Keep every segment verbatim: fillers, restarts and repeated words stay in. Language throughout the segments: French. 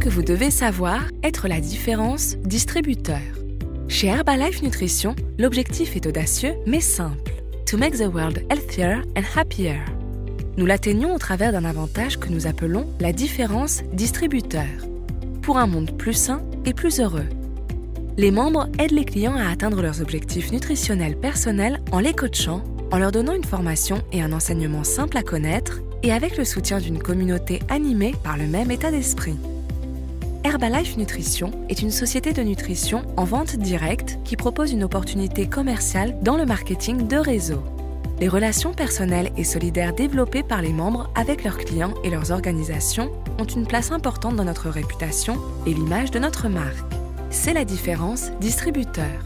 que vous devez savoir, être la différence distributeur. Chez Herbalife Nutrition, l'objectif est audacieux mais simple. To make the world healthier and happier. Nous l'atteignons au travers d'un avantage que nous appelons la différence distributeur. Pour un monde plus sain et plus heureux. Les membres aident les clients à atteindre leurs objectifs nutritionnels personnels en les coachant, en leur donnant une formation et un enseignement simple à connaître et avec le soutien d'une communauté animée par le même état d'esprit. Herbalife Nutrition est une société de nutrition en vente directe qui propose une opportunité commerciale dans le marketing de réseau. Les relations personnelles et solidaires développées par les membres avec leurs clients et leurs organisations ont une place importante dans notre réputation et l'image de notre marque. C'est la différence distributeur.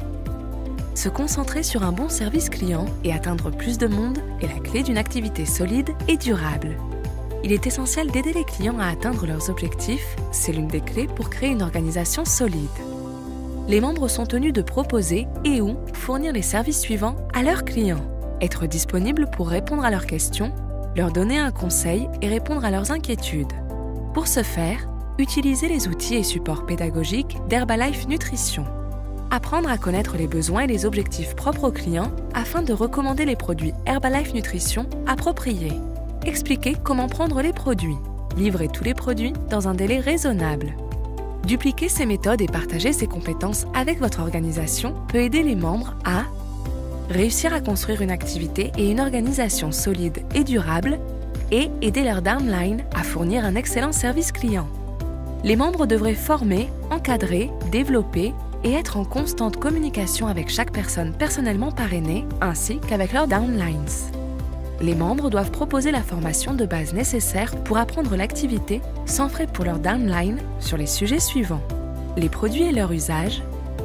Se concentrer sur un bon service client et atteindre plus de monde est la clé d'une activité solide et durable. Il est essentiel d'aider les clients à atteindre leurs objectifs, c'est l'une des clés pour créer une organisation solide. Les membres sont tenus de proposer et ou fournir les services suivants à leurs clients. Être disponible pour répondre à leurs questions, leur donner un conseil et répondre à leurs inquiétudes. Pour ce faire, utilisez les outils et supports pédagogiques d'Herbalife Nutrition. Apprendre à connaître les besoins et les objectifs propres aux clients afin de recommander les produits Herbalife Nutrition appropriés. Expliquer comment prendre les produits. Livrer tous les produits dans un délai raisonnable. Dupliquer ces méthodes et partager ces compétences avec votre organisation peut aider les membres à réussir à construire une activité et une organisation solide et durable et aider leur downline à fournir un excellent service client. Les membres devraient former, encadrer, développer et être en constante communication avec chaque personne personnellement parrainée ainsi qu'avec leurs downlines. Les membres doivent proposer la formation de base nécessaire pour apprendre l'activité sans frais pour leur downline sur les sujets suivants. Les produits et leur usage,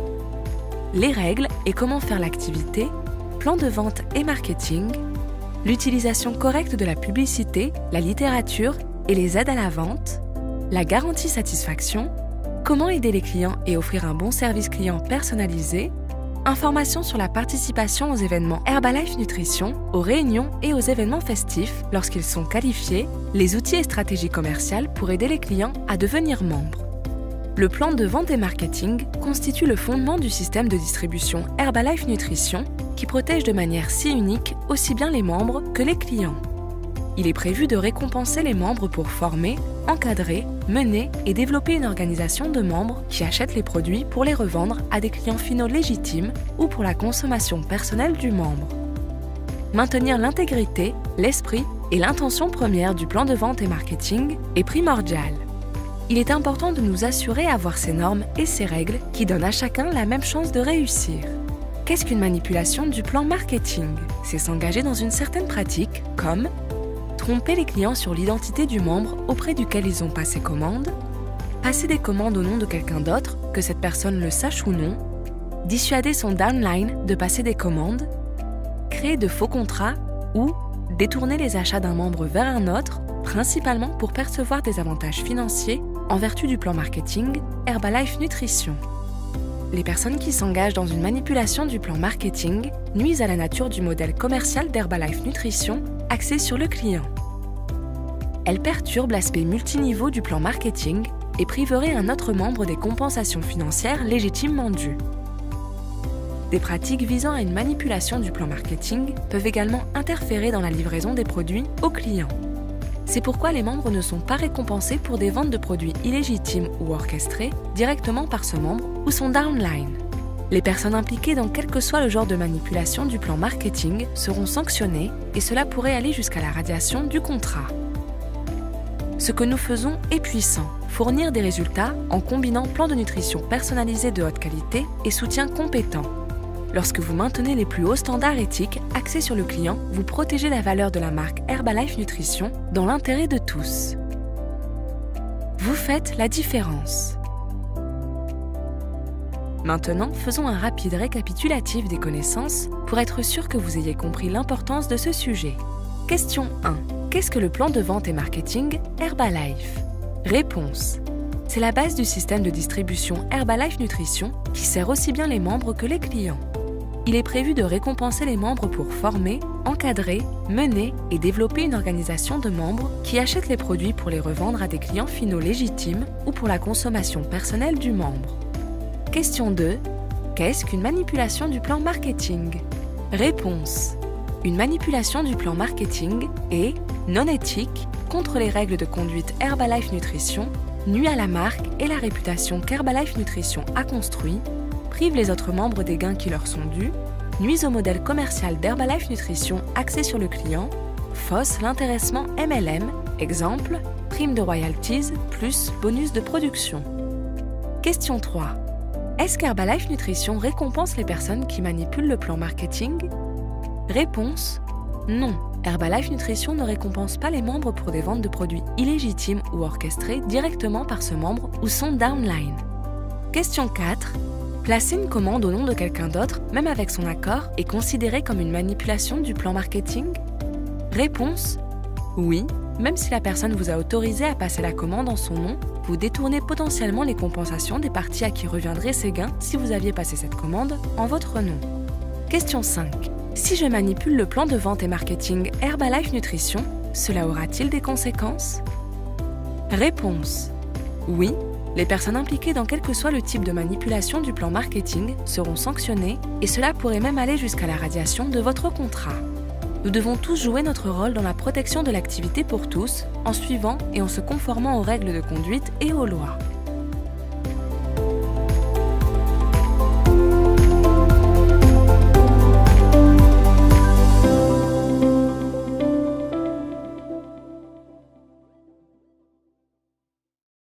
les règles et comment faire l'activité, plan de vente et marketing, l'utilisation correcte de la publicité, la littérature et les aides à la vente, la garantie satisfaction, comment aider les clients et offrir un bon service client personnalisé, informations sur la participation aux événements Herbalife Nutrition, aux réunions et aux événements festifs lorsqu'ils sont qualifiés, les outils et stratégies commerciales pour aider les clients à devenir membres. Le plan de vente et marketing constitue le fondement du système de distribution Herbalife Nutrition qui protège de manière si unique aussi bien les membres que les clients. Il est prévu de récompenser les membres pour former, encadrer, mener et développer une organisation de membres qui achètent les produits pour les revendre à des clients finaux légitimes ou pour la consommation personnelle du membre. Maintenir l'intégrité, l'esprit et l'intention première du plan de vente et marketing est primordial. Il est important de nous assurer d'avoir ces normes et ces règles qui donnent à chacun la même chance de réussir. Qu'est-ce qu'une manipulation du plan marketing? C'est s'engager dans une certaine pratique comme tromper les clients sur l'identité du membre auprès duquel ils ont passé commande, passer des commandes au nom de quelqu'un d'autre, que cette personne le sache ou non, dissuader son downline de passer des commandes, créer de faux contrats ou détourner les achats d'un membre vers un autre, principalement pour percevoir des avantages financiers en vertu du plan marketing Herbalife Nutrition. Les personnes qui s'engagent dans une manipulation du plan marketing nuisent à la nature du modèle commercial d'Herbalife Nutrition axé sur le client. Elles perturbent l'aspect multiniveau du plan marketing et priveraient un autre membre des compensations financières légitimement dues. Des pratiques visant à une manipulation du plan marketing peuvent également interférer dans la livraison des produits aux clients. C'est pourquoi les membres ne sont pas récompensés pour des ventes de produits illégitimes ou orchestrées directement par ce membre ou son downline. Les personnes impliquées dans quel que soit le genre de manipulation du plan marketing seront sanctionnées et cela pourrait aller jusqu'à la radiation du contrat. Ce que nous faisons est puissant, fournir des résultats en combinant plan de nutrition personnalisé de haute qualité et soutien compétent. Lorsque vous maintenez les plus hauts standards éthiques axés sur le client, vous protégez la valeur de la marque Herbalife Nutrition dans l'intérêt de tous. Vous faites la différence. Maintenant, faisons un rapide récapitulatif des connaissances pour être sûr que vous ayez compris l'importance de ce sujet. Question un. Qu'est-ce que le plan de vente et marketing Herbalife? Réponse. C'est la base du système de distribution Herbalife Nutrition qui sert aussi bien les membres que les clients. il est prévu de récompenser les membres pour former, encadrer, mener et développer une organisation de membres qui achètent les produits pour les revendre à des clients finaux légitimes ou pour la consommation personnelle du membre. Question deux. Qu'est-ce qu'une manipulation du plan marketing? Réponse. Une manipulation du plan marketing est non éthique, contre les règles de conduite Herbalife Nutrition, nuit à la marque et la réputation qu'Herbalife Nutrition a construit, prive les autres membres des gains qui leur sont dus, nuise au modèle commercial d'Herbalife Nutrition axé sur le client, fausse l'intéressement M L M, exemple, prime de royalties plus bonus de production. Question trois. Est-ce qu'Herbalife Nutrition récompense les personnes qui manipulent le plan marketing? Réponse. Non. Herbalife Nutrition ne récompense pas les membres pour des ventes de produits illégitimes ou orchestrés directement par ce membre ou son downline. Question quatre. Placer une commande au nom de quelqu'un d'autre, même avec son accord, est considéré comme une manipulation du plan marketing? Réponse. Oui, même si la personne vous a autorisé à passer la commande en son nom, vous détournez potentiellement les compensations des parties à qui reviendraient ces gains si vous aviez passé cette commande en votre nom. Question cinq. Si je manipule le plan de vente et marketing Herbalife Nutrition, cela aura-t-il des conséquences? Réponse. Oui, les personnes impliquées dans quel que soit le type de manipulation du plan marketing seront sanctionnées et cela pourrait même aller jusqu'à la radiation de votre contrat. Nous devons tous jouer notre rôle dans la protection de l'activité pour tous, en suivant et en se conformant aux règles de conduite et aux lois.